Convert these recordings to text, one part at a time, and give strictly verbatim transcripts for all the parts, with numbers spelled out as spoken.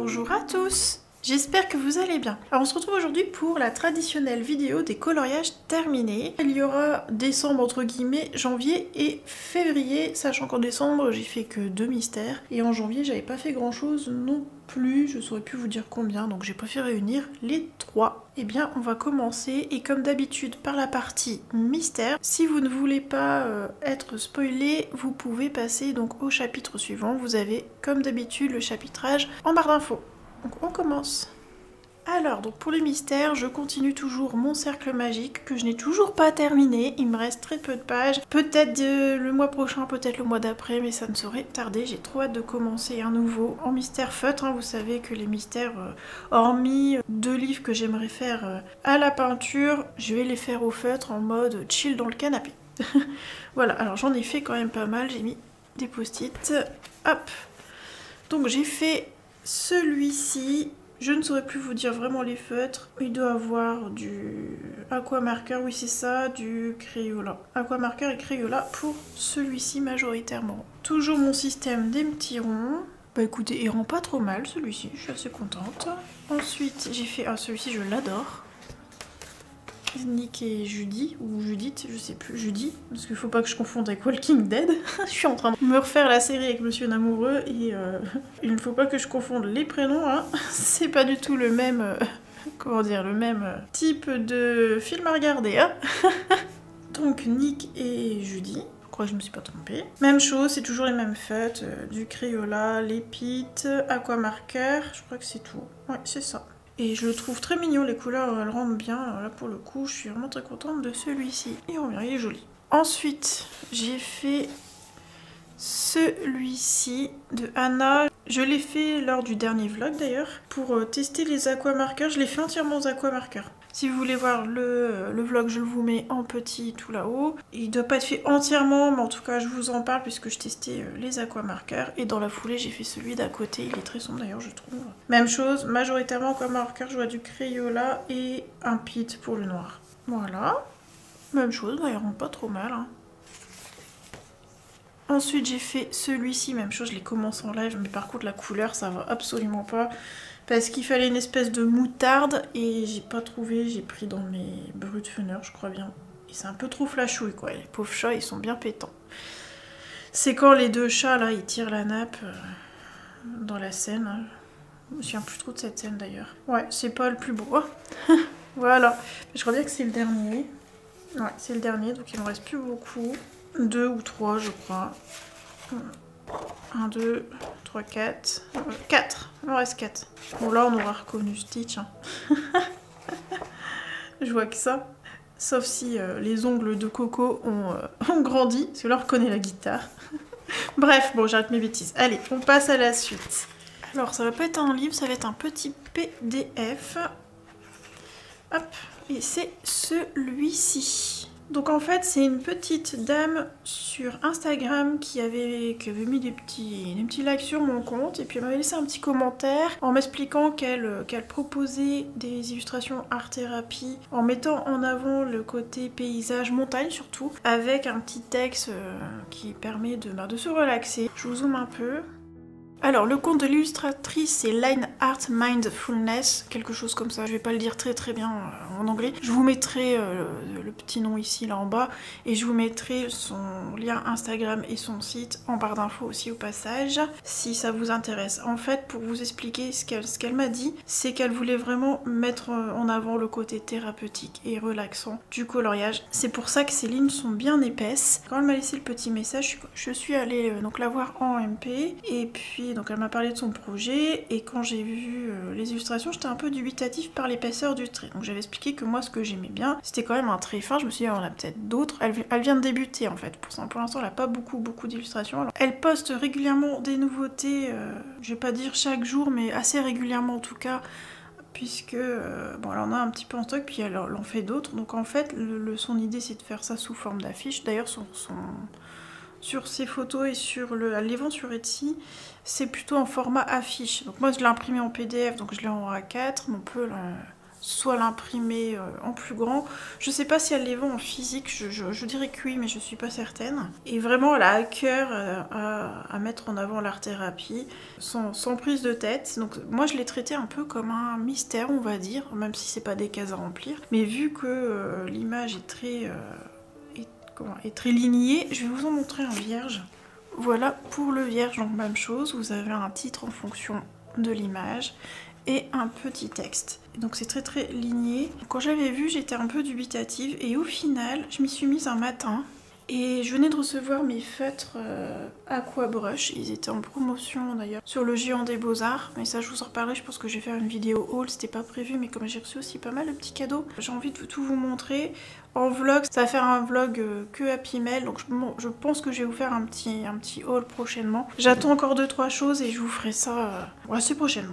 Bonjour à tous, j'espère que vous allez bien. Alors on se retrouve aujourd'hui pour la traditionnelle vidéo des coloriages terminés. Il y aura décembre entre guillemets, janvier et février, sachant qu'en décembre j'ai fait que deux mystères et en janvier j'avais pas fait grand chose non plus, je saurais plus vous dire combien, donc j'ai préféré réunir les trois. Eh bien on va commencer et comme d'habitude par la partie mystère. Si vous ne voulez pas euh, être spoilé, vous pouvez passer donc au chapitre suivant. Vous avez comme d'habitude le chapitrage en barre d'infos. Donc on commence. Alors, donc pour les mystères, je continue toujours mon cercle magique que je n'ai toujours pas terminé. Il me reste très peu de pages. Peut-être le mois prochain, peut-être le mois d'après, mais ça ne saurait tarder. J'ai trop hâte de commencer un nouveau en mystère feutre. Hein. Vous savez que les mystères, euh, hormis deux livres que j'aimerais faire euh, à la peinture, je vais les faire au feutre en mode chill dans le canapé. Voilà, alors j'en ai fait quand même pas mal. J'ai mis des post-it. Hop. Donc j'ai fait celui-ci. Je ne saurais plus vous dire vraiment les feutres. Il doit avoir du aquamarqueur, oui c'est ça, du Crayola. Aquamarqueur et Crayola pour celui-ci majoritairement. Toujours mon système des petits ronds. Bah écoutez, il rend pas trop mal celui-ci, je suis assez contente. Ensuite j'ai fait, ah celui-ci je l'adore. Nick et Judy, ou Judith, je sais plus, Judy, parce qu'il faut pas que je confonde avec Walking Dead. Je suis en train de me refaire la série avec Monsieur Namoureux et euh, il ne faut pas que je confonde les prénoms, hein. C'est pas du tout le même, euh, comment dire, le même euh, type de film à regarder, hein. Donc Nick et Judy. Je crois que je me suis pas trompée. Même chose, c'est toujours les mêmes feutres, euh, du Crayola, l'épite, aquamarqueur, je crois que c'est tout. Ouais, c'est ça. Et je le trouve très mignon, les couleurs elles rendent bien. Alors là pour le coup je suis vraiment très contente de celui-ci. Et on verra, il est joli. Ensuite j'ai fait celui-ci de Anna. Je l'ai fait lors du dernier vlog d'ailleurs. Pour tester les aquamarqueurs, je l'ai fait entièrement aux aquamarqueurs. Si vous voulez voir le, le vlog, je le vous mets en petit tout là-haut. Il doit pas être fait entièrement, mais en tout cas je vous en parle puisque je testais les aquamarqueurs. Et dans la foulée j'ai fait celui d'à côté, il est très sombre d'ailleurs je trouve. Même chose, majoritairement aquamarqueur, je vois du Crayola et un Pit pour le noir. Voilà, même chose, bah, il rend pas trop mal. Hein. Ensuite j'ai fait celui-ci, même chose, je l'ai commencé en live, mais par contre la couleur ça va absolument pas. Parce qu'il fallait une espèce de moutarde et j'ai pas trouvé, j'ai pris dans mes brutfeneurs je crois bien. Et c'est un peu trop flashouille quoi, les pauvres chats ils sont bien pétants. C'est quand les deux chats là ils tirent la nappe euh, dans la scène. Hein. Je me souviens plus trop de cette scène d'ailleurs. Ouais, c'est pas le plus beau. Voilà, je crois bien que c'est le dernier. Ouais, c'est le dernier donc il me reste plus beaucoup. Deux ou trois je crois. un, deux, trois, quatre. quatre. Il me reste quatre. Bon là on aura reconnu Stitch. Hein. Je vois que ça. Sauf si euh, les ongles de Coco ont, euh, ont grandi. Parce que là on reconnaît la guitare. Bref, bon j'arrête mes bêtises. Allez, on passe à la suite. Alors ça va pas être un livre, ça va être un petit P D F. Hop. Et c'est celui-ci. Donc en fait c'est une petite dame sur Instagram qui avait, qui avait mis des petits, des petits likes sur mon compte et puis elle m'avait laissé un petit commentaire en m'expliquant qu'elle qu'elle proposait des illustrations art thérapie en mettant en avant le côté paysage, montagne surtout, avec un petit texte euh, qui permet de, bah, de se relaxer. Je vous zoome un peu. Alors le compte de l'illustratrice c'est Line Art Mindfulness, quelque chose comme ça, je vais pas le dire très très bien euh, en anglais. Je vous mettrai euh, le, le petit nom ici là en bas et je vous mettrai son lien Instagram et son site en barre d'infos aussi au passage si ça vous intéresse. En fait pour vous expliquer ce qu'elle ce qu'elle m'a dit, c'est qu'elle voulait vraiment mettre en avant le côté thérapeutique et relaxant du coloriage. C'est pour ça que ces lignes sont bien épaisses. Quand elle m'a laissé le petit message, je suis allée euh, donc la voir en M P et puis donc elle m'a parlé de son projet et quand j'ai vu euh, les illustrations j'étais un peu dubitative par l'épaisseur du trait. Donc j'avais expliqué que moi ce que j'aimais bien c'était quand même un trait fin, je me suis dit on a peut-être d'autres. Elle, elle vient de débuter en fait, pour, pour l'instant elle n'a pas beaucoup beaucoup d'illustrations. Elle poste régulièrement des nouveautés, euh, je vais pas dire chaque jour mais assez régulièrement en tout cas. Puisque euh, bon, elle en a un petit peu en stock puis elle, elle en fait d'autres. Donc en fait le, le, son idée c'est de faire ça sous forme d'affiche. D'ailleurs son, son sur ses photos et sur le, elle les vend sur Etsy, c'est plutôt en format affiche. Donc moi je l'ai imprimé en P D F, donc je l'ai en A quatre, mais on peut soit l'imprimer euh, en plus grand. Je sais pas si elle les vend en physique, je, je, je dirais que oui, mais je suis pas certaine. Et vraiment, elle a à cœur euh, à, à mettre en avant l'art-thérapie, sans, sans prise de tête. Donc moi, je l'ai traité un peu comme un mystère, on va dire, même si c'est pas des cases à remplir. Mais vu que euh, l'image est très, euh, est, comment, est très lignée, je vais vous en montrer un vierge. Voilà pour le vierge, donc même chose, vous avez un titre en fonction de l'image et un petit texte. Donc c'est très très ligné. Quand j'avais vu, j'étais un peu dubitative et au final, je m'y suis mise un matin et je venais de recevoir mes feutres euh, Aqua Brush. Ils étaient en promotion d'ailleurs sur le Géant des Beaux-Arts, mais ça je vous en reparlerai, je pense que je vais faire une vidéo haul, c'était pas prévu, mais comme j'ai reçu aussi pas mal de petits cadeaux, j'ai envie de tout vous montrer. En vlog, ça va faire un vlog euh, que Happy Mail, donc je, bon, je pense que je vais vous faire un petit, un petit haul prochainement. J'attends encore deux trois choses et je vous ferai ça euh, assez prochainement.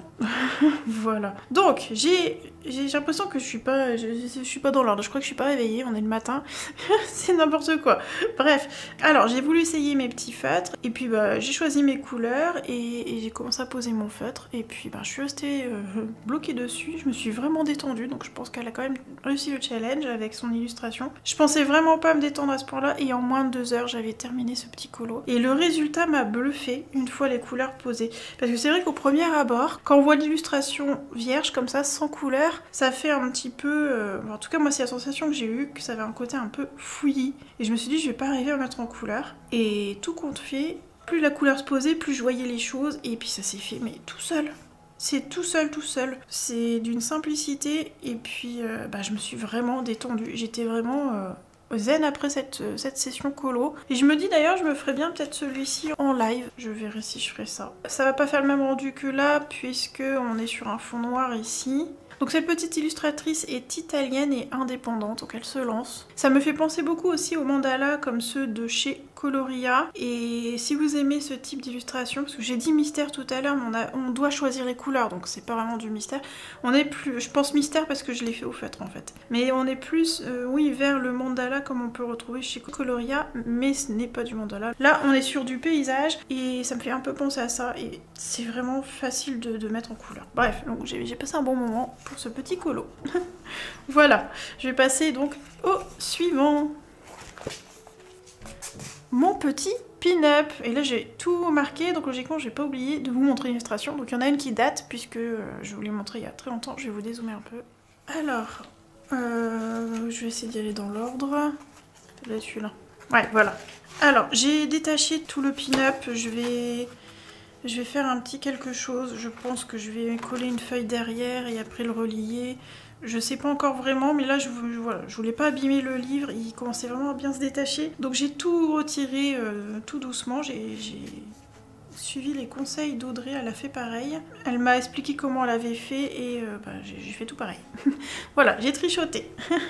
Voilà. Donc, j'ai l'impression que je suis pas je, je suis pas dans l'ordre, je crois que je suis pas réveillée, on est le matin, c'est n'importe quoi. Bref, alors j'ai voulu essayer mes petits feutres, et puis bah, j'ai choisi mes couleurs, et, et j'ai commencé à poser mon feutre, et puis bah, je suis restée euh, bloquée dessus, je me suis vraiment détendue, donc je pense qu'elle a quand même réussi le challenge avec son illustration. Je pensais vraiment pas me détendre à ce point-là, et en moins de deux heures, j'avais terminé ce petit colo. Et le résultat m'a bluffé une fois les couleurs posées. Parce que c'est vrai qu'au premier abord, quand on voit l'illustration vierge comme ça, sans couleur, ça fait un petit peu... Euh... En tout cas, moi, c'est la sensation que j'ai eue, que ça avait un côté un peu fouillis. Et je me suis dit, je vais pas arriver à mettre en couleur. Et tout compte fait, plus la couleur se posait, plus je voyais les choses. Et puis ça s'est fait, mais tout seul. C'est tout seul, tout seul. C'est d'une simplicité, et puis euh, bah, je me suis vraiment détendue. J'étais vraiment euh, zen après cette, cette session colo. Et je me dis d'ailleurs, je me ferais bien peut-être celui-ci en live. Je verrai si je ferai ça. Ça va pas faire le même rendu que là, puisque on est sur un fond noir ici. Donc cette petite illustratrice est italienne et indépendante, donc elle se lance. Ça me fait penser beaucoup aussi aux mandalas comme ceux de chez Coloria. Et si vous aimez ce type d'illustration, parce que j'ai dit mystère tout à l'heure, mais on, a, on doit choisir les couleurs, donc c'est pas vraiment du mystère. On est plus, je pense mystère parce que je l'ai fait au feutre en fait. Mais on est plus, euh, oui, vers le mandala comme on peut retrouver chez Coloria, mais ce n'est pas du mandala. Là, on est sur du paysage et ça me fait un peu penser à ça. Et c'est vraiment facile de, de mettre en couleur. Bref, donc j'ai passé un bon moment pour ce petit colo. Voilà, je vais passer donc au suivant. Mon petit pin-up. Et là j'ai tout marqué, donc logiquement je vais pas oublier de vous montrer l'illustration. Donc il y en a une qui date, puisque euh, je vous l'ai montré il y a très longtemps. Je vais vous dézoomer un peu. Alors, euh, je vais essayer d'y aller dans l'ordre. Ça doit être celui-là. Ouais, voilà. Alors, j'ai détaché tout le pin-up. Je vais... Je vais faire un petit quelque chose, je pense que je vais coller une feuille derrière et après le relier. Je sais pas encore vraiment, mais là je, je, voilà, je voulais pas abîmer le livre, il commençait vraiment à bien se détacher. Donc j'ai tout retiré euh, tout doucement, j'ai suivi les conseils d'Audrey, elle a fait pareil. Elle m'a expliqué comment elle avait fait et euh, bah, j'ai fait tout pareil. Voilà, j'ai trichoté.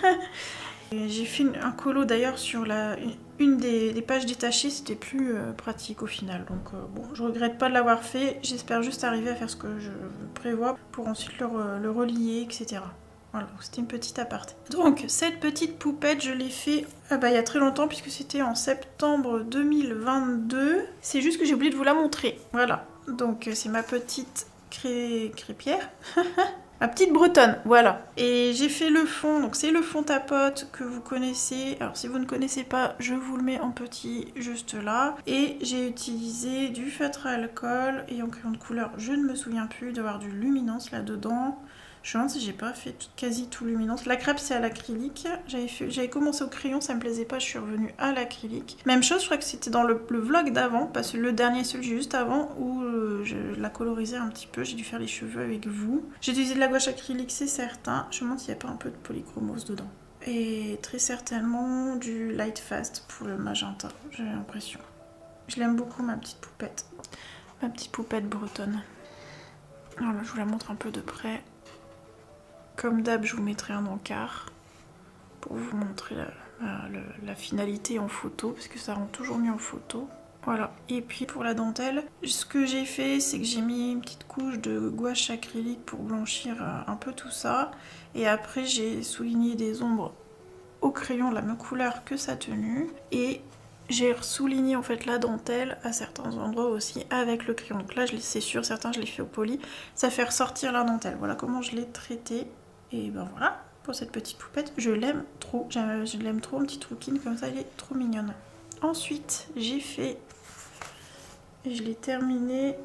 J'ai fait un colo d'ailleurs sur la, une des, des pages détachées, c'était plus euh, pratique au final. Donc euh, bon, je regrette pas de l'avoir fait, j'espère juste arriver à faire ce que je prévois pour ensuite le, le relier, et cetera. Voilà, c'était une petite aparté. Donc cette petite poupette, je l'ai fait ah bah, il y a très longtemps puisque c'était en septembre deux mille vingt-deux. C'est juste que j'ai oublié de vous la montrer. Voilà, donc c'est ma petite cré... crépière. Ma petite bretonne, voilà. Et j'ai fait le fond, donc c'est le fond tapote que vous connaissez. Alors si vous ne connaissez pas, je vous le mets en petit juste là. Et j'ai utilisé du feutre à alcool et en crayon de couleur, je ne me souviens plus d'avoir du luminance là-dedans. Je me demande si j'ai pas fait tout, quasi tout luminance. La crêpe c'est à l'acrylique. J'avais commencé au crayon, ça me plaisait pas, je suis revenue à l'acrylique. Même chose, je crois que c'était dans le, le vlog d'avant, parce que le dernier, celui juste avant, où euh, je la colorisais un petit peu. J'ai dû faire les cheveux avec vous. J'ai utilisé de la gouache acrylique, c'est certain. Je me demande s'il n'y a pas un peu de polychromose dedans. Et très certainement du light fast pour le magenta, j'ai l'impression. Je l'aime beaucoup, ma petite poupette. Ma petite poupette bretonne. Voilà, je vous la montre un peu de près. Comme d'hab, je vous mettrai un encart pour vous montrer la, la, la finalité en photo, parce que ça rend toujours mieux en photo. Voilà. Et puis pour la dentelle, ce que j'ai fait, c'est que j'ai mis une petite couche de gouache acrylique pour blanchir un peu tout ça. Et après, j'ai souligné des ombres au crayon de la même couleur que sa tenue. Et j'ai souligné en fait la dentelle à certains endroits aussi avec le crayon. Donc là, c'est sûr, certains, je l'ai fait au poli. Ça fait ressortir la dentelle. Voilà comment je l'ai traité. Et ben voilà, pour cette petite poupette, je l'aime trop. Je l'aime trop, une petite rouquine comme ça, elle est trop mignonne. Ensuite, j'ai fait... Et je l'ai terminé...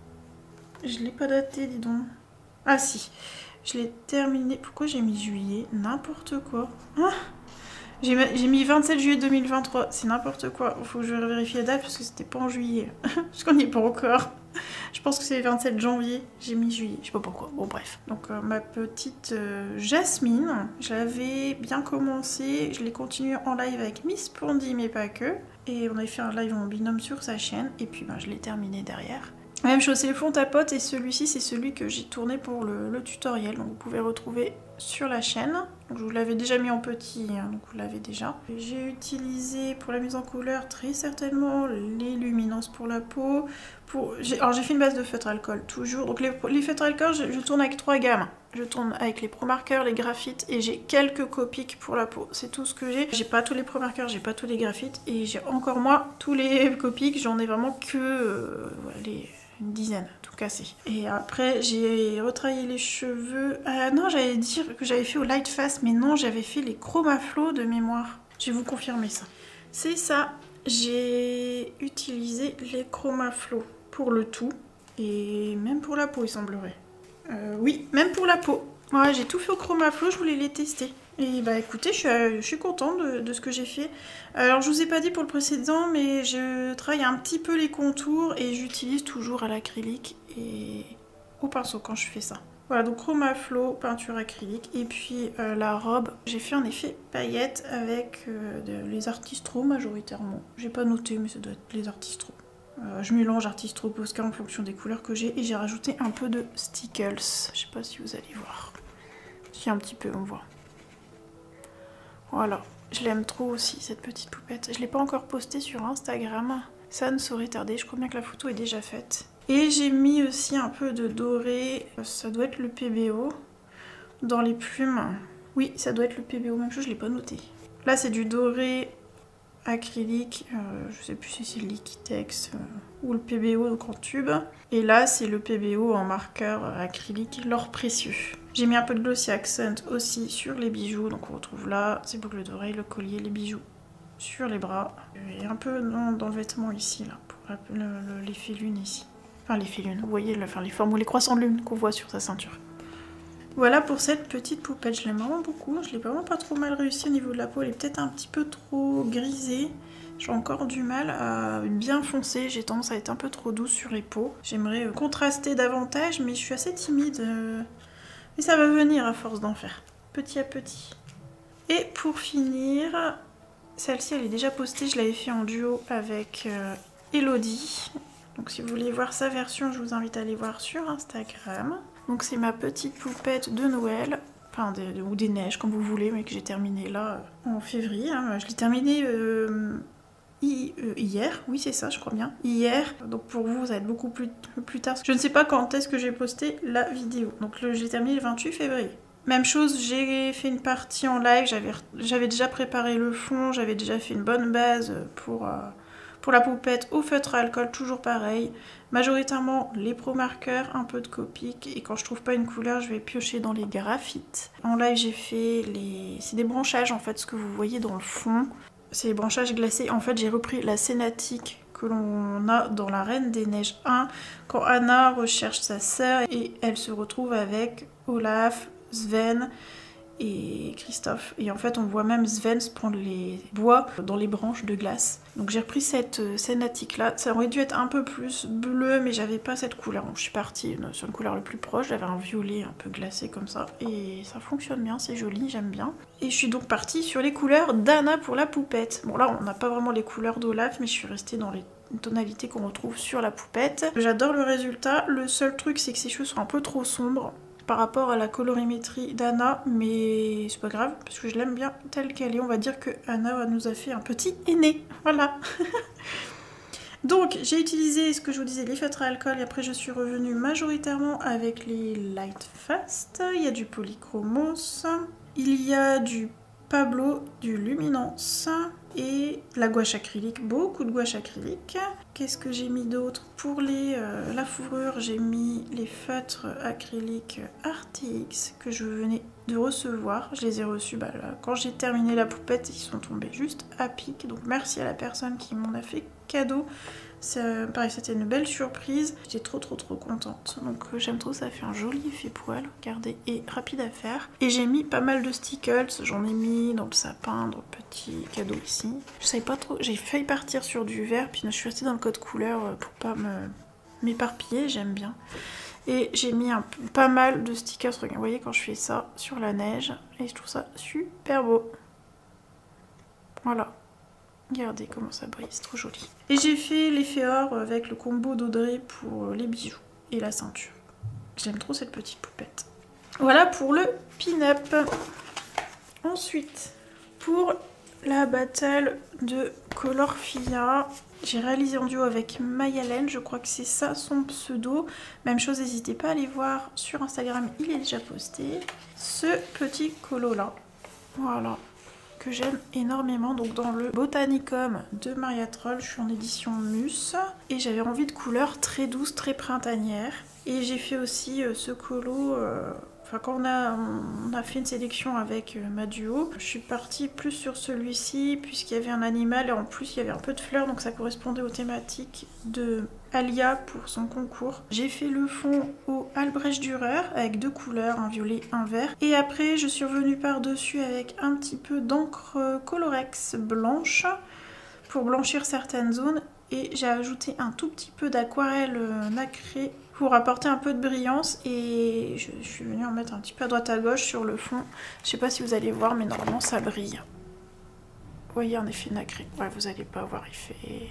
Je l'ai pas daté, dis donc. Ah si, je l'ai terminé... Pourquoi j'ai mis juillet? N'importe quoi. Ah, j'ai mis vingt-sept juillet deux mille vingt-trois, c'est n'importe quoi. Faut que je vérifie la date parce que c'était pas en juillet. Parce qu'on n'y est pas encore. Je pense que c'est le vingt-sept janvier, j'ai mis juillet, je sais pas pourquoi, bon bref. Donc euh, ma petite euh, Jasmine, je l'avais bien commencé, je l'ai continué en live avec Miss Pondy mais pas que. Et on avait fait un live en binôme sur sa chaîne, et puis ben, je l'ai terminé derrière. Même chose, c'est le fond à pote, et celui-ci c'est celui que j'ai tourné pour le, le tutoriel, donc vous pouvez retrouver sur la chaîne. Donc je vous l'avais déjà mis en petit, hein, donc vous l'avez déjà. J'ai utilisé pour la mise en couleur très certainement les luminances pour la peau. Pour... Alors j'ai fait une base de feutre alcool toujours. Donc les, les feutres alcool, je, je tourne avec trois gammes. Je tourne avec les pro marqueurs, les graphites, et j'ai quelques copiques pour la peau. C'est tout ce que j'ai. J'ai pas tous les pro marqueurs, j'ai pas tous les graphites, et j'ai encore moins tous les copiques. J'en ai vraiment que euh, voilà, les... une dizaine, tout cassé. Et après, j'ai retravaillé les cheveux. Euh, non, j'allais dire que j'avais fait au Light Fast, mais non, j'avais fait les Chromaflow de mémoire. Je vais vous confirmer ça. C'est ça, j'ai utilisé les Chromaflow pour le tout. Et même pour la peau, il semblerait. Euh, oui, même pour la peau. Ouais, j'ai tout fait au Chromaflow, je voulais les tester. Et bah écoutez, je suis, je suis contente de, de ce que j'ai fait. Alors je vous ai pas dit pour le précédent, mais je travaille un petit peu les contours et j'utilise toujours à l'acrylique et au pinceau quand je fais ça. Voilà, donc Chromaflow, peinture acrylique. Et puis euh, la robe, j'ai fait un effet paillettes avec euh, de, les Artistro majoritairement. J'ai pas noté, mais ça doit être les Artistro. Euh, je mélange Artistro, Posca en fonction des couleurs que j'ai. Et j'ai rajouté un peu de Stickles. Je sais pas si vous allez voir. Si un petit peu, on voit. Voilà, je l'aime trop aussi cette petite poupette. Je l'ai pas encore postée sur Instagram. Ça ne saurait tarder, je crois bien que la photo est déjà faite. Et j'ai mis aussi un peu de doré, ça doit être le P B O, dans les plumes. Oui, ça doit être le P B O, même chose, je l'ai pas noté. Là c'est du doré acrylique, euh, je sais plus si c'est le Liquitex euh, ou le P B O donc en tube. Et là c'est le P B O en marqueur acrylique, l'or précieux. J'ai mis un peu de glossy accent aussi sur les bijoux, donc on retrouve là ces boucles d'oreilles, le collier, les bijoux sur les bras. Et un peu dans, dans le vêtement ici, là, pour l'effet lune ici. Enfin l'effet lune, vous voyez, le, enfin, les formes ou les croissants de lune qu'on voit sur sa ceinture. Voilà pour cette petite poupette, je l'aime vraiment beaucoup, je l'ai vraiment pas trop mal réussi au niveau de la peau, elle est peut-être un petit peu trop grisée. J'ai encore du mal à bien foncer, j'ai tendance à être un peu trop douce sur les peaux. J'aimerais contraster davantage, mais je suis assez timide. Mais ça va venir à force d'en faire, petit à petit. Et pour finir, celle-ci elle est déjà postée, je l'avais fait en duo avec euh, Elodie. Donc si vous voulez voir sa version, je vous invite à aller voir sur Instagram. Donc c'est ma petite poupette de Noël, enfin des, ou des neiges comme vous voulez, mais que j'ai terminé là euh, en février. Hein. Je l'ai terminé euh, hi, euh, hier, oui c'est ça je crois bien, hier. Donc pour vous, ça va être beaucoup plus, plus tard. Je ne sais pas quand est-ce que j'ai posté la vidéo. Donc je l'ai terminé le vingt-huit février. Même chose, j'ai fait une partie en live, j'avais déjà préparé le fond, j'avais déjà fait une bonne base pour... Euh, Pour la poupette au feutre à alcool, toujours pareil. Majoritairement les pro marqueurs, un peu de Copic. Et quand je trouve pas une couleur, je vais piocher dans les graphites. En live, j'ai fait les... C'est des branchages en fait, ce que vous voyez dans le fond. C'est les branchages glacés. En fait, j'ai repris la scénatique que l'on a dans La Reine des Neiges un. Quand Anna recherche sa sœur et elle se retrouve avec Olaf, Sven et Christophe. Et en fait on voit même Sven se prendre les bois dans les branches de glace. Donc j'ai repris cette scénatique là. Ça aurait dû être un peu plus bleu mais j'avais pas cette couleur. Donc je suis partie sur une couleur le plus proche. J'avais un violet un peu glacé comme ça. Et ça fonctionne bien, c'est joli, j'aime bien. Et je suis donc partie sur les couleurs d'Anna pour la poupette. Bon là on n'a pas vraiment les couleurs d'Olaf mais je suis restée dans les tonalités qu'on retrouve sur la poupette. J'adore le résultat. Le seul truc c'est que ses cheveux sont un peu trop sombres par rapport à la colorimétrie d'Anna, mais c'est pas grave, parce que je l'aime bien telle qu'elle est. On va dire que Anna nous a fait un petit aîné, voilà. Donc j'ai utilisé ce que je vous disais, les feutres à alcool, et après je suis revenue majoritairement avec les Light Fast. Il y a du Polychromos, il y a du Pablo, du Luminance et la gouache acrylique, beaucoup de gouache acrylique. Qu'est-ce que j'ai mis d'autre? Pour les, euh, la fourrure, j'ai mis les feutres acryliques R T X que je venais de recevoir. Je les ai reçus bah, là, quand j'ai terminé la poupette, ils sont tombés juste à pic. Donc merci à la personne qui m'en a fait cadeau. Pareil, c'était une belle surprise. J'étais trop trop trop contente. Donc euh, j'aime trop, ça fait un joli effet poil, regardez, et rapide à faire. Et j'ai mis pas mal de stickers, j'en ai mis dans le sapin, dans le petit cadeau ici. Je savais pas trop, j'ai failli partir sur du vert, puis je suis restée dans le code couleur pour pas me m'éparpiller, j'aime bien. Et j'ai mis un, pas mal de stickers, regardez, vous voyez quand je fais ça sur la neige, et je trouve ça super beau. Voilà. Regardez comment ça brille, c'est trop joli. Et j'ai fait l'effet or avec le combo d'Audrey pour les bijoux et la ceinture. J'aime trop cette petite poupette. Voilà pour le pin-up. Ensuite, pour la battle de Colorfia, j'ai réalisé en duo avec Mayalène, je crois que c'est ça son pseudo. Même chose, n'hésitez pas à aller voir sur Instagram, il est déjà posté. Ce petit colo là, voilà, que j'aime énormément, donc dans le Botanicum de Maria Troll, je suis en édition Mus et j'avais envie de couleurs très douces, très printanières. Et j'ai fait aussi euh, ce colo, euh, enfin quand on a, on a fait une sélection avec euh, ma duo, je suis partie plus sur celui-ci puisqu'il y avait un animal et en plus il y avait un peu de fleurs, donc ça correspondait aux thématiques de Alia pour son concours. J'ai fait le fond au Albrecht Dürer avec deux couleurs, un violet, un vert. Et après je suis revenue par-dessus avec un petit peu d'encre Colorex blanche pour blanchir certaines zones. Et j'ai ajouté un tout petit peu d'aquarelle nacrée pour apporter un peu de brillance. Et je, je suis venue en mettre un petit peu à droite à gauche sur le fond. Je sais pas si vous allez voir, mais normalement ça brille. Vous voyez un effet nacré. Ouais, vous allez pas voir, il fait...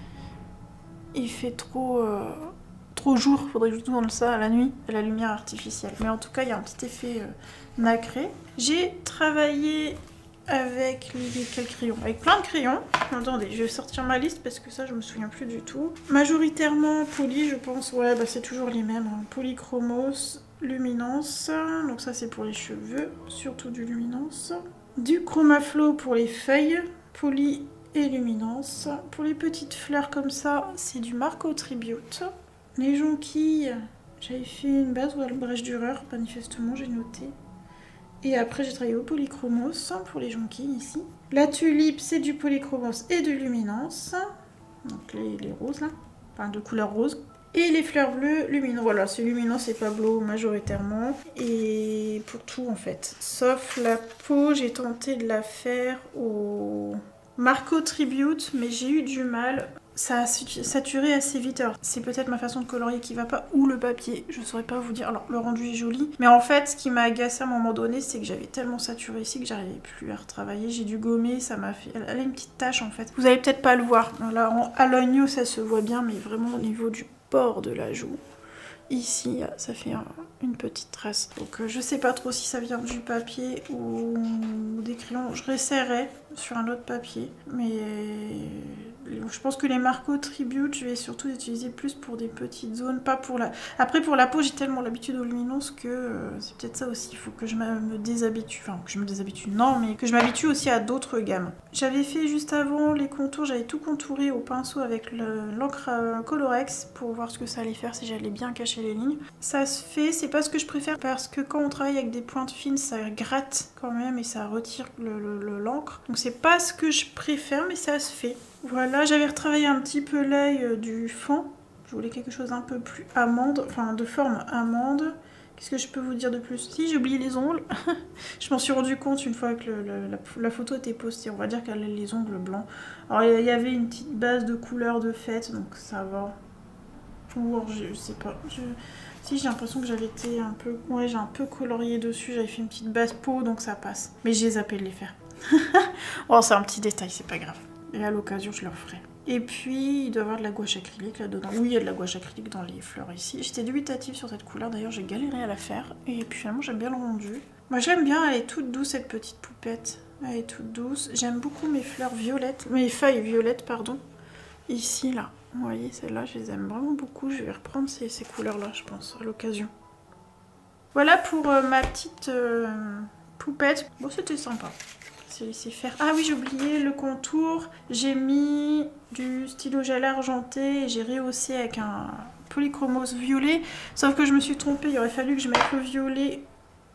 Il fait trop, euh, trop jour, faudrait que je tourne ça à la nuit, à la lumière artificielle. Mais en tout cas, il y a un petit effet euh, nacré. J'ai travaillé avec les, quels crayons, avec plein de crayons. Attendez, je vais sortir ma liste parce que ça, je me souviens plus du tout. Majoritairement poli, je pense. Ouais, bah c'est toujours les mêmes. Hein. Polychromos, luminance. Donc ça, c'est pour les cheveux, surtout du luminance. Du chromaflow pour les feuilles. Poly et luminance. Pour les petites fleurs comme ça, c'est du Marco Tribute. Les jonquilles, j'avais fait une base ou Albrecht Dürer, manifestement, j'ai noté. Et après, j'ai travaillé au polychromos pour les jonquilles ici. La tulipe, c'est du polychromos et de luminance. Donc les, les roses là, enfin de couleur rose. Et les fleurs bleues, lumineux. Voilà, c'est luminance et Pablo majoritairement. Et pour tout en fait. Sauf la peau, j'ai tenté de la faire au Marco Tribute, mais j'ai eu du mal. Ça a saturé assez vite. Alors, c'est peut-être ma façon de colorier qui va pas, ou le papier, je saurais pas vous dire. Alors, le rendu est joli. Mais en fait, ce qui m'a agacé à un moment donné, c'est que j'avais tellement saturé ici que j'arrivais plus à retravailler. J'ai dû gommer, ça m'a fait... Elle a une petite tache en fait. Vous allez peut-être pas le voir. Là, en... à l'œil nu, ça se voit bien, mais vraiment au niveau du bord de la joue. Ici, ça fait un, une petite trace. Donc, euh, je sais pas trop si ça vient du papier ou des crayons. Je resserrais sur un autre papier. Mais je pense que les Marco Tribute, je vais surtout les utiliser plus pour des petites zones. Pas pour la... Après, pour la peau, j'ai tellement l'habitude aux luminances que euh, c'est peut-être ça aussi. Il faut que je me déshabitue. Enfin, que je me déshabitue, non, mais que je m'habitue aussi à d'autres gammes. J'avais fait juste avant les contours. J'avais tout contouré au pinceau avec l'encre Colorex pour voir ce que ça allait faire, si j'allais bien cacher les lignes. Ça se fait, c'est pas ce que je préfère parce que quand on travaille avec des pointes fines, ça gratte quand même et ça retire l'encre. Donc c'est pas ce que je préfère, mais ça se fait. Voilà, j'avais retravaillé un petit peu l'œil du fond. Je voulais quelque chose un peu plus amande, enfin de forme amande. Qu'est-ce que je peux vous dire de plus? Si, j'ai oublié les ongles. Je m'en suis rendu compte une fois que le, le, la, la photo était postée. On va dire qu'elle a les ongles blancs. Alors il y avait une petite base de couleur de fête, donc ça va. Ou je, je sais pas. Je... Si, j'ai l'impression que j'avais été un peu... Ouais, j'ai un peu colorié dessus. J'avais fait une petite base peau, donc ça passe. Mais j'ai zappé de les faire. Oh, c'est un petit détail, c'est pas grave. Et à l'occasion, je le referai. Et puis, il doit y avoir de la gouache acrylique là-dedans. Oui, il y a de la gouache acrylique dans les fleurs ici. J'étais dubitative sur cette couleur. D'ailleurs, j'ai galéré à la faire. Et puis, finalement, j'aime bien le rendu. Moi, j'aime bien. Elle est toute douce, cette petite poupette. Elle est toute douce. J'aime beaucoup mes fleurs violettes. Mes feuilles violettes, pardon. Ici, là. Vous voyez, celles-là, je les aime vraiment beaucoup. Je vais reprendre ces, ces couleurs-là, je pense, à l'occasion. Voilà pour euh, ma petite euh, poupette. Bon, c'était sympa. C'est laissé faire. Ah oui, j'ai oublié le contour. J'ai mis du stylo gel argenté et j'ai rehaussé avec un polychromos violet. Sauf que je me suis trompée. Il aurait fallu que je mette le violet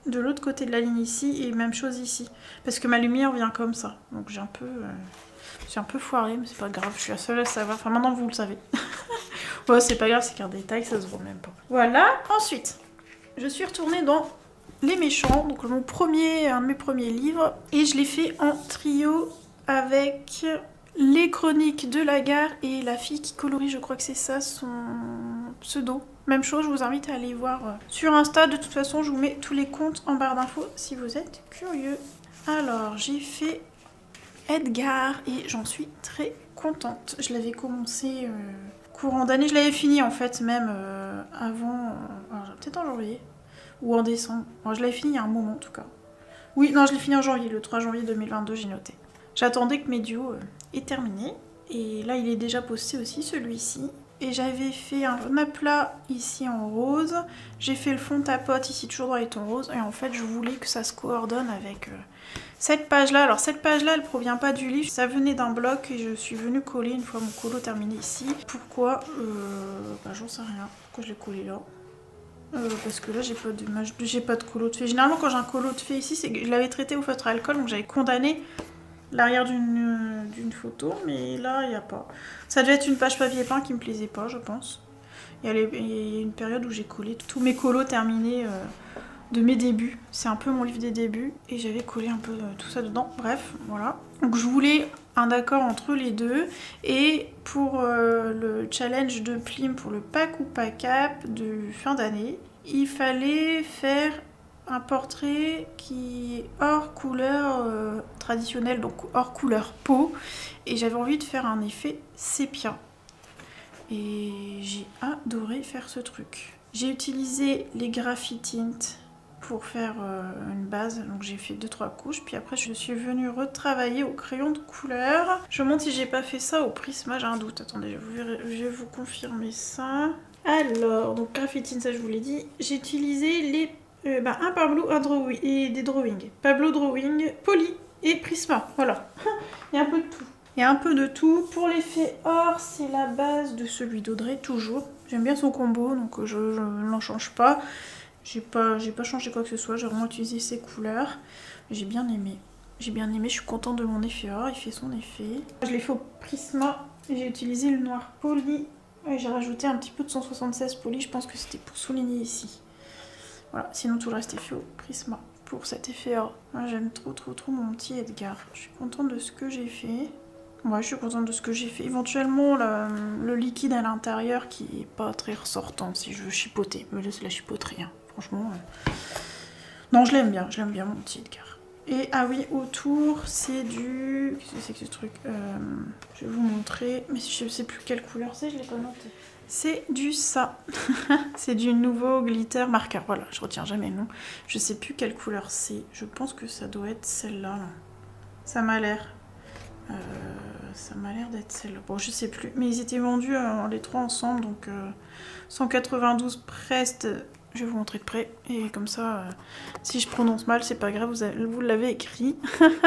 de l'autre côté de la ligne ici et même chose ici. Parce que ma lumière vient comme ça. Donc j'ai un peu... Euh, j'ai un peu foiré, mais c'est pas grave, je suis la seule à savoir. Enfin maintenant vous le savez. Ouais, c'est pas grave, c'est qu'un détail, ça se voit même pas. Voilà, ensuite, je suis retournée dans Les Méchants, donc mon premier, un de mes premiers livres. Et je l'ai fait en trio avec Les Chroniques de la Gare et la fille qui colorie, je crois que c'est ça, son pseudo. Même chose, je vous invite à aller voir sur Insta. De toute façon, je vous mets tous les comptes en barre d'infos si vous êtes curieux. Alors, j'ai fait Edgar et j'en suis très contente. Je l'avais commencé euh, courant d'année, je l'avais fini en fait même euh, avant, euh, peut-être en janvier ou en décembre. Bon, je l'avais fini il y a un moment en tout cas. Oui, non, je l'ai fini en janvier, le trois janvier deux mille vingt-deux, j'ai noté. J'attendais que mes duos euh, aient terminé et là il est déjà posté aussi celui-ci. Et j'avais fait un aplat ici en rose, j'ai fait le fond de tapote ici toujours dans les tons roses et en fait je voulais que ça se coordonne avec euh, cette page là. Alors cette page là elle provient pas du livre, ça venait d'un bloc et je suis venue coller une fois mon colo terminé ici. Pourquoi euh, bah j'en sais rien, pourquoi je l'ai collé là euh, parce que là j'ai pas d'image, j'ai pas de colo de fée. Généralement quand j'ai un colo de fée ici c'est que je l'avais traité au feutre à alcool donc j'avais condamné l'arrière d'une d'une photo, mais là il n'y a pas. Ça devait être une page papier peint qui me plaisait pas, je pense. Il y a, les, il y a une période où j'ai collé tous mes colos terminés euh, de mes débuts. C'est un peu mon livre des débuts et j'avais collé un peu euh, tout ça dedans. Bref, voilà. Donc je voulais un accord entre les deux et pour euh, le challenge de Plim pour le pack ou pas cap de fin d'année, il fallait faire un portrait qui est hors couleur euh, traditionnelle, donc hors couleur peau, et j'avais envie de faire un effet sépia. Et j'ai adoré faire ce truc. J'ai utilisé les Graphitint pour faire euh, une base, donc j'ai fait deux trois couches, puis après je suis venue retravailler au crayon de couleur. Je me demande si j'ai pas fait ça au Prisma, j'ai un doute, attendez, je vais vous confirmer ça. Alors, donc Graphitint, ça je vous l'ai dit, j'ai utilisé les Euh, bah, un Pablo un drawing, et des drawings. Pablo Drawing, Poly et Prisma. Voilà. Il y a un peu de tout. Il y a un peu de tout. Pour l'effet or, c'est la base de celui d'Audrey, toujours. J'aime bien son combo, donc je ne l'en change pas. J'ai pas, j'ai pas changé quoi que ce soit. J'ai vraiment utilisé ses couleurs. J'ai bien aimé. J'ai bien aimé. Je suis contente de mon effet or. Il fait son effet. Je l'ai fait au Prisma. J'ai utilisé le noir Poly. Et j'ai rajouté un petit peu de cent soixante-seize Poly. Je pense que c'était pour souligner ici. Voilà, sinon tout le reste est fait au Prisma pour cet effet or. Moi j'aime trop trop trop mon petit Edgar. Je suis contente de ce que j'ai fait. Ouais, je suis contente de ce que j'ai fait. Éventuellement le, le liquide à l'intérieur qui est pas très ressortant si je veux chipoter. Me laisse la chipoterie, hein. Franchement. Euh... Non, je l'aime bien, je l'aime bien mon petit Edgar. Et ah oui, autour c'est du... Qu'est-ce que c'est que ce truc euh... Je vais vous montrer, mais je sais plus quelle couleur c'est, je l'ai pas noté. C'est du ça. C'est du nouveau glitter marqueur. Voilà, je retiens jamais le nom. Je sais plus quelle couleur c'est. Je pense que ça doit être celle-là. Ça m'a l'air. Euh, ça m'a l'air d'être celle-là. Bon, je sais plus. Mais ils étaient vendus euh, les trois ensemble. Donc euh, cent quatre-vingt-douze Prest. Je vais vous montrer de près. Et comme ça, euh, si je prononce mal, c'est pas grave. Vous, avez, vous l'avez écrit.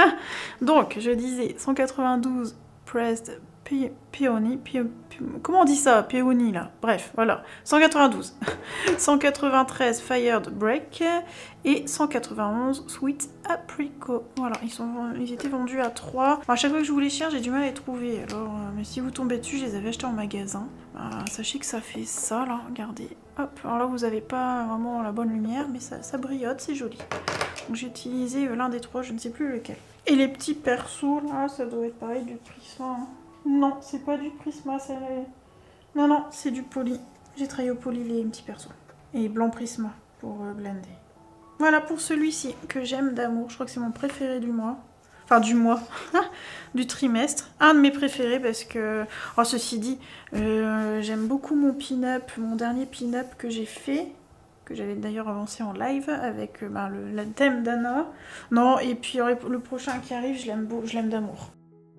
Donc, je disais cent quatre-vingt-douze Prest. Peony, Pe comment on dit ça? Peony là. Bref, voilà. cent quatre-vingt-douze. cent quatre-vingt-treize Fired Break et cent quatre-vingt-onze Sweet Apricot. Voilà, ils, sont, ils étaient vendus à trois. Bon, à chaque fois que je vous les cherche, j'ai du mal à les trouver. Alors, euh, mais si vous tombez dessus, je les avais achetés en magasin. Euh, sachez que ça fait ça là, regardez. Hop, alors là vous n'avez pas vraiment la bonne lumière, mais ça, ça brillote, c'est joli. Donc j'ai utilisé l'un des trois, je ne sais plus lequel. Et les petits persos là, ça doit être pareil du Prisma. Hein. Non, c'est pas du Prisma, c'est... Non, non, c'est du Poly. J'ai travaillé au Poly les petits persos. Et blanc Prisma pour euh, blender. Voilà pour celui-ci que j'aime d'amour. Je crois que c'est mon préféré du mois. Enfin, du mois. Du trimestre. Un de mes préférés parce que... Oh, ceci dit, euh, j'aime beaucoup mon pin-up, mon dernier pin-up que j'ai fait. Que j'avais d'ailleurs avancé en live avec euh, ben, le, le thème d'Anna. Non, et puis le prochain qui arrive, je l'aime d'amour.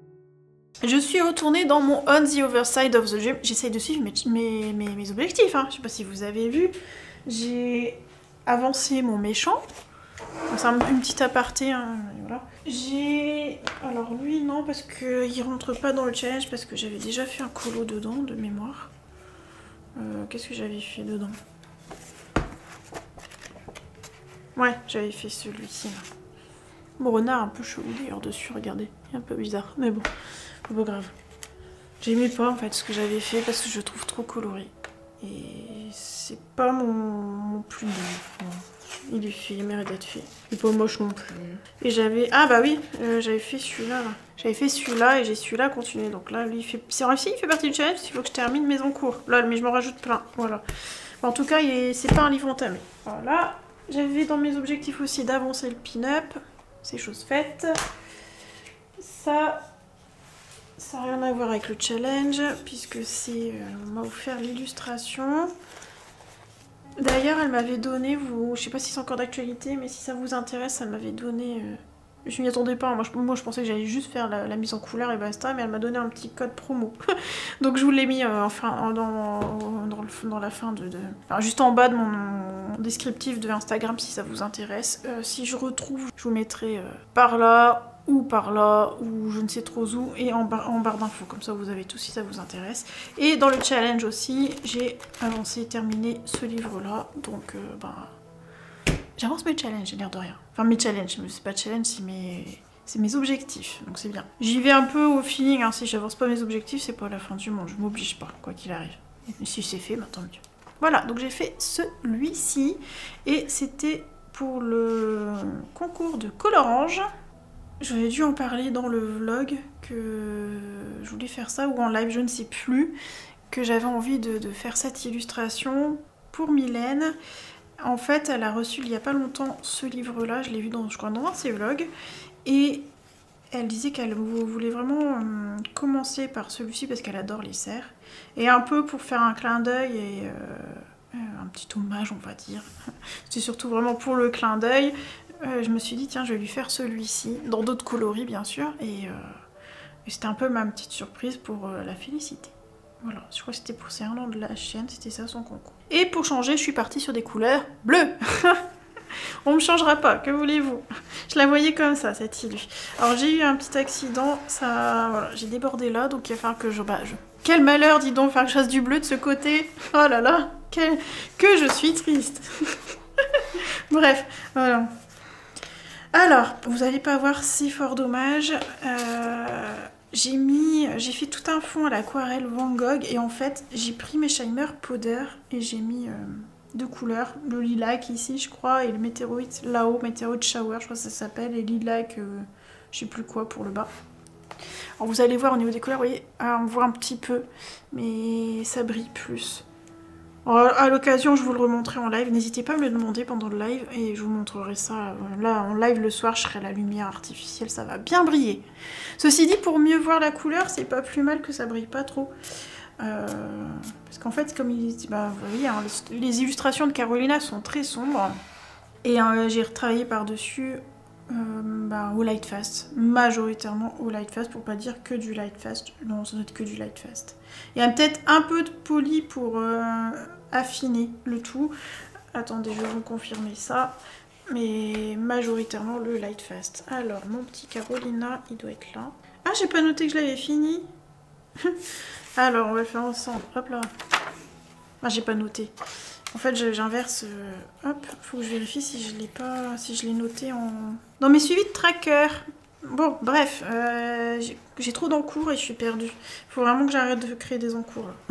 Je suis retournée dans mon On the Other Side of the Dream. J'essaye de suivre mes, mes, mes, mes objectifs. Hein. Je sais pas si vous avez vu. J'ai avancé mon méchant. C'est une petite aparté. Hein. Voilà. J'ai... Alors lui, non, parce qu'il rentre pas dans le challenge. Parce que j'avais déjà fait un colo dedans, de mémoire. Euh, Qu'est-ce que j'avais fait dedans? Ouais, j'avais fait celui-ci. Mon renard un peu chelou d'ailleurs dessus, regardez. Il est un peu bizarre, mais bon, pas grave. J'aimais pas en fait ce que j'avais fait parce que je le trouve trop coloré. Et c'est pas mon, mon plus beau. Bon. Il est fait, il mérite d'être fait. Il est pas moche non plus. Et j'avais... Ah bah oui, euh, j'avais fait celui-là. J'avais fait celui-là et j'ai celui-là à continuer. Donc là, lui, il fait... C'est réussi, il fait partie du challenge, il faut que je termine mes encours. Là, mais je m'en rajoute plein. Voilà. En tout cas, il... c'est pas un livre entamé. Voilà. J'avais dans mes objectifs aussi d'avancer le pin-up. C'est chose faite. Ça... Ça n'a rien à voir avec le challenge, puisque c'est... Euh, on m'a offert l'illustration. D'ailleurs, elle m'avait donné, vous, je sais pas si c'est encore d'actualité, mais si ça vous intéresse, elle m'avait donné... Euh, je m'y attendais pas, moi je, moi je pensais que j'allais juste faire la, la mise en couleur et basta, mais elle m'a donné un petit code promo. Donc je vous l'ai mis euh, enfin, dans, dans, le, dans la fin de... de... Enfin, juste en bas de mon, mon descriptif de Instagram si ça vous intéresse. Euh, si je retrouve, je vous mettrai euh, par là... ou par là, ou je ne sais trop où, et en, bar en barre d'infos, comme ça vous avez tout si ça vous intéresse. Et dans le challenge aussi, j'ai avancé, terminé ce livre-là, donc euh, ben, j'avance mes challenges, j'ai l'air de rien. Enfin mes challenges, mais c'est pas challenge, c'est mes... c'est mes objectifs, donc c'est bien. J'y vais un peu au feeling, hein. Si j'avance pas mes objectifs, c'est pas la fin du monde, je m'oblige pas, quoi qu'il arrive. Et si c'est fait, bah, tant mieux. Voilà, donc j'ai fait celui-ci, et c'était pour le concours de Colorange. J'aurais dû en parler dans le vlog, que je voulais faire ça, ou en live, je ne sais plus, que j'avais envie de, de faire cette illustration pour Mylène. En fait, elle a reçu il y a pas longtemps ce livre-là, je l'ai vu dans, je crois, dans un de ses vlogs, et elle disait qu'elle voulait vraiment euh, commencer par celui-ci parce qu'elle adore les cerfs, et un peu pour faire un clin d'œil et... Euh, un petit hommage, on va dire. C'était surtout vraiment pour le clin d'œil. Euh, je me suis dit, tiens, je vais lui faire celui-ci, dans d'autres coloris bien sûr, et, euh, et c'était un peu ma petite surprise pour euh, la féliciter. Voilà, je crois que c'était pour ses un an de la chaîne, c'était ça son concours. Et pour changer, je suis partie sur des couleurs bleues. On me changera pas, que voulez-vous? Je la voyais comme ça, cette illu. Alors j'ai eu un petit accident, ça, voilà, j'ai débordé là, donc il va falloir que je... Bah, je... Quel malheur, dis donc, faire que je fasse du bleu de ce côté. Oh là là, quel... que je suis triste. Bref, voilà. Alors, vous n'allez pas voir, c'est fort dommage. Euh, j'ai mis, j'ai fait tout un fond à l'aquarelle Van Gogh et en fait, j'ai pris mes Shimer Powder et j'ai mis euh, deux couleurs, le lilac ici, je crois, et le météoroïde là-haut, météoroïde shower, je crois que ça s'appelle, et lilac, euh, je sais plus quoi pour le bas. Alors vous allez voir au niveau des couleurs, vous voyez, on voit un petit peu, mais ça brille plus. Alors, à l'occasion, je vous le remontrerai en live. N'hésitez pas à me le demander pendant le live et je vous montrerai ça. Là, en live le soir, je serai à la lumière artificielle, ça va bien briller. Ceci dit, pour mieux voir la couleur, c'est pas plus mal que ça brille pas trop. Euh, parce qu'en fait, comme il dit, bah, vous voyez, hein, les, les illustrations de Carolina sont très sombres. Et euh, j'ai retravaillé par-dessus euh, bah, au Lightfast, majoritairement au Lightfast, pour pas dire que du Lightfast. Non, ça doit être que du Lightfast. Il y a peut-être un peu de poli pour... Euh, affiner le tout. Attendez, je vais vous confirmer ça. Mais majoritairement le Lightfast. Alors, mon petit Carolina, il doit être là. Ah, j'ai pas noté que je l'avais fini. Alors, on va le faire ensemble. Hop là. Ah, j'ai pas noté. En fait, j'inverse. Euh, hop, faut que je vérifie si je l'ai pas, si je l'ai noté en... dans mes suivis de tracker. Bon, bref, euh, j'ai trop d'encours et je suis perdue. Faut vraiment que j'arrête de créer des encours là.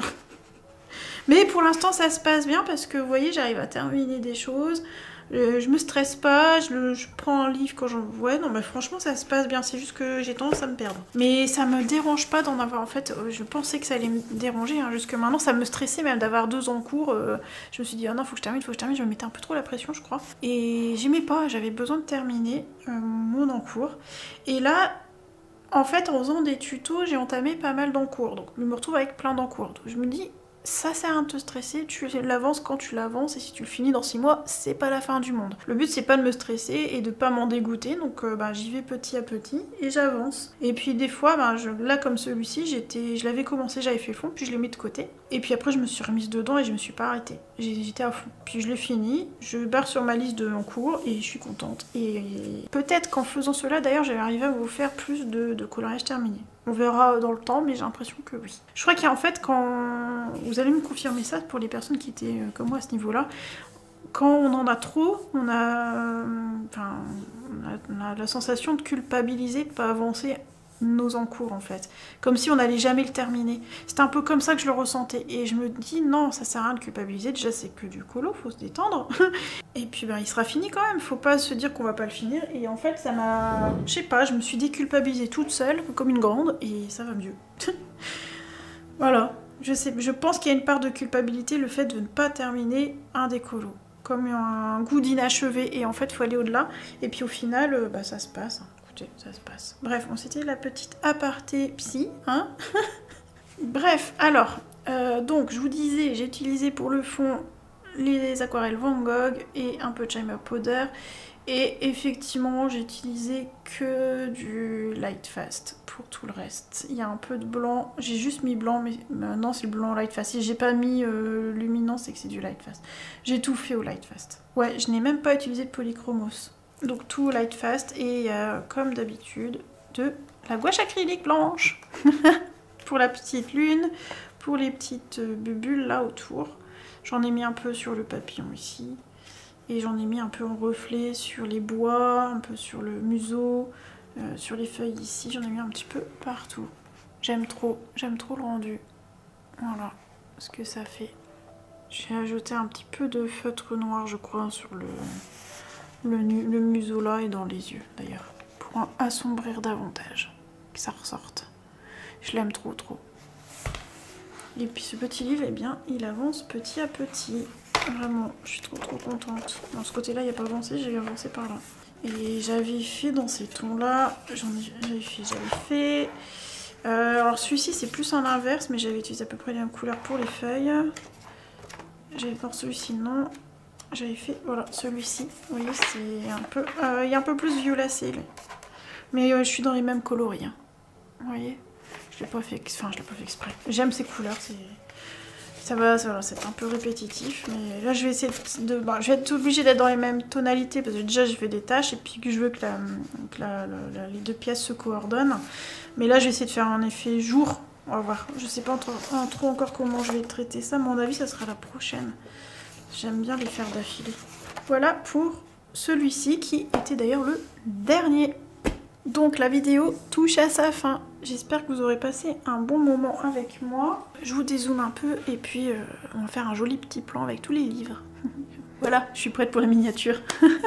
Mais pour l'instant ça se passe bien parce que vous voyez j'arrive à terminer des choses, euh, je me stresse pas, je, le, je prends un livre quand j'en vois, non mais franchement ça se passe bien, c'est juste que j'ai tendance à me perdre. Mais ça me dérange pas d'en avoir, en fait euh, je pensais que ça allait me déranger, hein, jusque maintenant ça me stressait même d'avoir deux en cours, euh, je me suis dit ah non faut que je termine, faut que je termine, je me mettais un peu trop la pression je crois. Et j'aimais pas, j'avais besoin de terminer euh, mon encours. Et là... En fait, en faisant des tutos, j'ai entamé pas mal d'encours, donc je me retrouve avec plein d'encours. Donc je me dis, ça sert à rien de te stresser, tu l'avances quand tu l'avances, et si tu le finis dans six mois, c'est pas la fin du monde. Le but c'est pas de me stresser et de pas m'en dégoûter, donc euh, bah, j'y vais petit à petit et j'avance. Et puis des fois, bah, je, là comme celui-ci, j'étais, je l'avais commencé, j'avais fait le fond, puis je l'ai mis de côté. Et puis après je me suis remise dedans et je me suis pas arrêtée. J'étais à fond. Puis je l'ai fini, je barre sur ma liste de encours et je suis contente. Et peut-être qu'en faisant cela, d'ailleurs, j'avais arrivé à vous faire plus de, de coloriage terminé. On verra dans le temps, mais j'ai l'impression que oui. Je crois qu'en fait, quand... Vous allez me confirmer ça pour les personnes qui étaient comme moi à ce niveau-là. quand on en a trop, on a, enfin, on a, on a la sensation de culpabiliser, de pas avancer nos encours en fait. Comme si on n'allait jamais le terminer. C'est un peu comme ça que je le ressentais. Et je me dis non, ça sert à rien de culpabiliser. Déjà c'est que du colo, faut se détendre. Et puis ben il sera fini quand même. Faut pas se dire qu'on va pas le finir. Et en fait ça m'a... Je sais pas, je me suis déculpabilisée toute seule, comme une grande. Et ça va mieux. Voilà. Je sais, je pense qu'il y a une part de culpabilité, le fait de ne pas terminer un des colos. Comme un goût d'inachevé. Et en fait il faut aller au-delà. Et puis au final, bah ça se passe. Ça se passe. Bref, bon, c'était la petite aparté psy, hein. Bref, alors, euh, donc je vous disais, j'ai utilisé pour le fond les aquarelles Van Gogh et un peu de Shimmer Powder. Et effectivement, j'ai utilisé que du Light Fast pour tout le reste. Il y a un peu de blanc, j'ai juste mis blanc, mais non, c'est le blanc Light Fast. Si j'ai pas mis euh, luminance, c'est que c'est du Light Fast. J'ai tout fait au Light Fast. Ouais, je n'ai même pas utilisé de polychromos. Donc tout Light Fast et euh, comme d'habitude de la gouache acrylique blanche pour la petite lune, pour les petites bulles là autour. J'en ai mis un peu sur le papillon ici et j'en ai mis un peu en reflet sur les bois, un peu sur le museau, euh, sur les feuilles ici. J'en ai mis un petit peu partout. J'aime trop, j'aime trop le rendu. Voilà ce que ça fait. J'ai ajouté un petit peu de feutre noir je crois sur le... Le, le museau là et dans les yeux d'ailleurs, pour assombrir davantage, que ça ressorte. Je l'aime trop trop. Et puis ce petit livre, eh bien, il avance petit à petit. Vraiment, je suis trop trop contente. Dans ce côté-là, il n'y a pas avancé, j'ai avancé par là. Et j'avais fait dans ces tons-là, j'en ai j'avais fait, j'avais fait. Euh, alors celui-ci, c'est plus en inverse, mais j'avais utilisé à peu près les mêmes couleurs pour les feuilles. J'avais pour celui-ci, non. J'avais fait, voilà, celui-ci. Vous voyez, c'est un peu... Euh, il est un peu plus violacé, lui. Mais euh, je suis dans les mêmes coloris. Hein. Vous voyez, je l'ai pas fait... Enfin, je l'ai pas fait exprès. J'aime ces couleurs, c'est... Ça va, ça va, c'est un peu répétitif. Mais là, je vais essayer de... Bon, je vais être obligée d'être dans les mêmes tonalités, parce que déjà, je fais des tâches, et puis que je veux que, la, que la, la, la, les deux pièces se coordonnent. Mais là, je vais essayer de faire un effet jour. On va voir. Je sais pas trop, trop encore comment je vais traiter ça. À mon avis, ça sera la prochaine. J'aime bien les faire d'affilée. Voilà pour celui-ci qui était d'ailleurs le dernier. Donc la vidéo touche à sa fin. J'espère que vous aurez passé un bon moment avec moi. Je vous dézoome un peu et puis euh, on va faire un joli petit plan avec tous les livres. Voilà, je suis prête pour la miniature.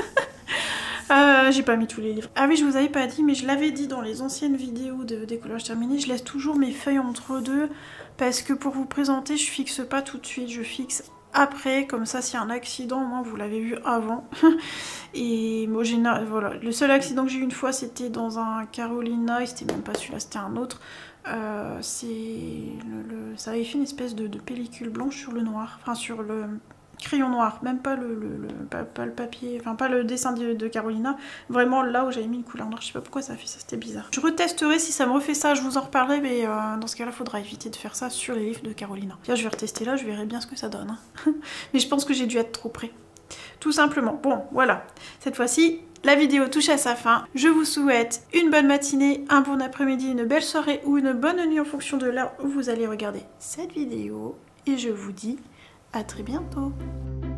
euh, J'ai pas mis tous les livres. Ah oui, je vous avais pas dit, mais je l'avais dit dans les anciennes vidéos de décollage terminé. Je laisse toujours mes feuilles entre deux parce que pour vous présenter, je fixe pas tout de suite. Je fixe après, comme ça s'il y a un accident, au moins vous l'avez vu avant. Et bon, voilà, le seul accident que j'ai eu une fois c'était dans un Carolina, et c'était même pas celui-là, c'était un autre. Euh, c'est le, le, ça avait fait une espèce de, de pellicule blanche sur le noir, enfin sur le crayon noir, même pas le, le, le, pas, pas le papier, enfin pas le dessin de, de Carolina, vraiment là où j'avais mis une couleur noire, je sais pas pourquoi ça a fait ça, c'était bizarre. Je retesterai si ça me refait ça, je vous en reparlerai, mais euh, dans ce cas là faudra éviter de faire ça sur les livres de Carolina. Là je vais retester là, je verrai bien ce que ça donne, hein. Mais je pense que j'ai dû être trop près, tout simplement. Bon voilà, cette fois-ci la vidéo touche à sa fin. Je vous souhaite une bonne matinée, un bon après-midi, une belle soirée ou une bonne nuit en fonction de l'heure où vous allez regarder cette vidéo, et je vous dis à très bientôt.